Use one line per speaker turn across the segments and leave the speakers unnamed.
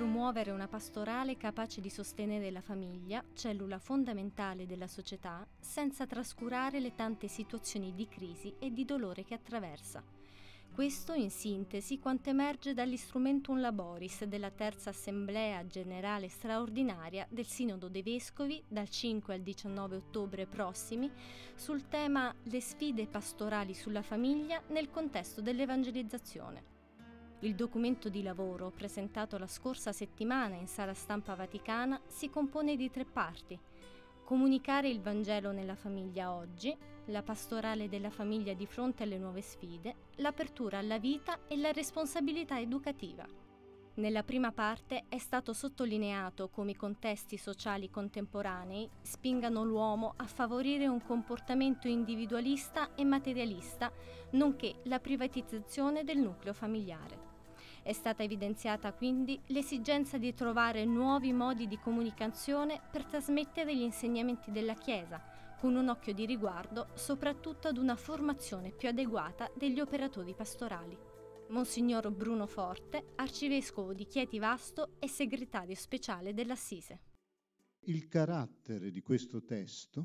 promuovere una pastorale capace di sostenere la famiglia, cellula fondamentale della società, senza trascurare le tante situazioni di crisi e di dolore che attraversa. Questo, in sintesi, quanto emerge dall'Instrumentum Laboris della Terza Assemblea Generale Straordinaria del Sinodo dei Vescovi dal 5 al 19 ottobre prossimi sul tema Le sfide pastorali sulla famiglia nel contesto dell'evangelizzazione. Il documento di lavoro, presentato la scorsa settimana in Sala Stampa Vaticana, si compone di 3 parti. Comunicare il Vangelo nella famiglia oggi, la pastorale della famiglia di fronte alle nuove sfide, l'apertura alla vita e la responsabilità educativa. Nella prima parte è stato sottolineato come i contesti sociali contemporanei spingano l'uomo a favorire un comportamento individualista e materialista, nonché la privatizzazione del nucleo familiare. È stata evidenziata quindi l'esigenza di trovare nuovi modi di comunicazione per trasmettere gli insegnamenti della Chiesa, con un occhio di riguardo soprattutto ad una formazione più adeguata degli operatori pastorali. Monsignor Bruno Forte, arcivescovo di Chieti Vasto e segretario speciale dell'Assise.
Il carattere di questo testo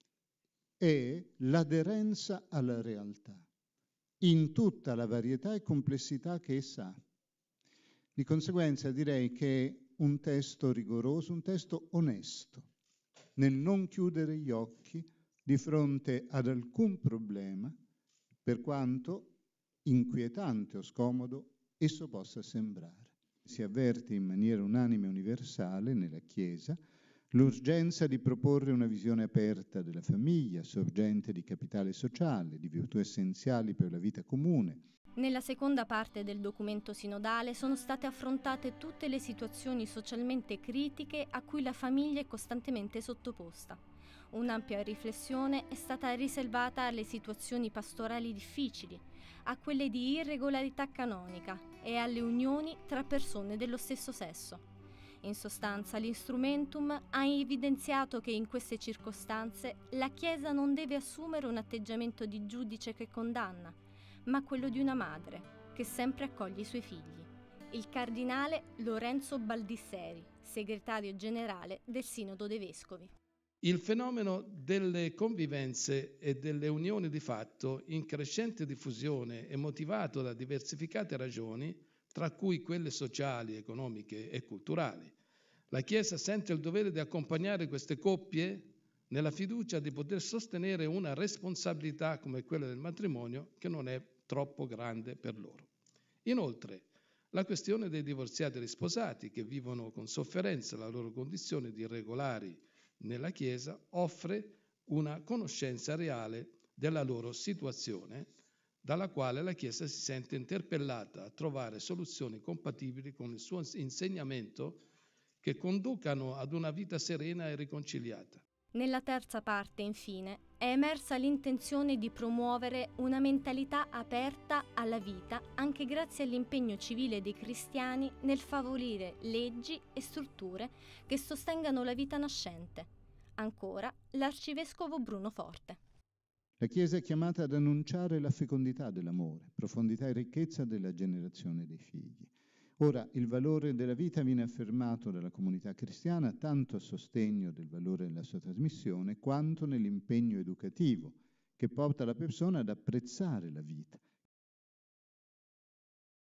è l'aderenza alla realtà, in tutta la varietà e complessità che essa ha. Di conseguenza direi che è un testo rigoroso, un testo onesto, nel non chiudere gli occhi di fronte ad alcun problema, per quanto inquietante o scomodo esso possa sembrare. Si avverte in maniera unanime e universale nella Chiesa l'urgenza di proporre una visione aperta della famiglia, sorgente di capitale sociale, di virtù essenziali per la vita comune.
Nella seconda parte del documento sinodale sono state affrontate tutte le situazioni socialmente critiche a cui la famiglia è costantemente sottoposta. Un'ampia riflessione è stata riservata alle situazioni pastorali difficili, a quelle di irregolarità canonica e alle unioni tra persone dello stesso sesso. In sostanza, l'Instrumentum ha evidenziato che in queste circostanze la Chiesa non deve assumere un atteggiamento di giudice che condanna, ma quello di una madre che sempre accoglie i suoi figli. Il cardinale Lorenzo Baldisseri, segretario generale del Sinodo dei Vescovi.
Il fenomeno delle convivenze e delle unioni di fatto in crescente diffusione è motivato da diversificate ragioni, tra cui quelle sociali, economiche e culturali. La Chiesa sente il dovere di accompagnare queste coppie nella fiducia di poter sostenere una responsabilità come quella del matrimonio che non è troppo grande per loro. Inoltre, la questione dei divorziati risposati che vivono con sofferenza la loro condizione di irregolari nella Chiesa offre una conoscenza reale della loro situazione, dalla quale la Chiesa si sente interpellata a trovare soluzioni compatibili con il suo insegnamento che conducano ad una vita serena e riconciliata.
Nella terza parte, infine, è emersa l'intenzione di promuovere una mentalità aperta alla vita anche grazie all'impegno civile dei cristiani nel favorire leggi e strutture che sostengano la vita nascente. Ancora, l'arcivescovo Bruno Forte.
La Chiesa è chiamata ad annunciare la fecondità dell'amore, profondità e ricchezza della generazione dei figli. Ora, il valore della vita viene affermato dalla comunità cristiana tanto a sostegno del valore della sua trasmissione, quanto nell'impegno educativo che porta la persona ad apprezzare la vita,